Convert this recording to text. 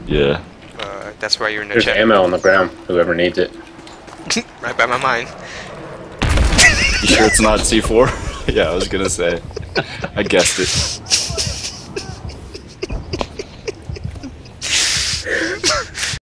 Yeah. That's why you're in the There's chat. ammo on the ground. Whoever needs it. Right by my mind. You sure it's not C4? Yeah, I was gonna say. I guessed it.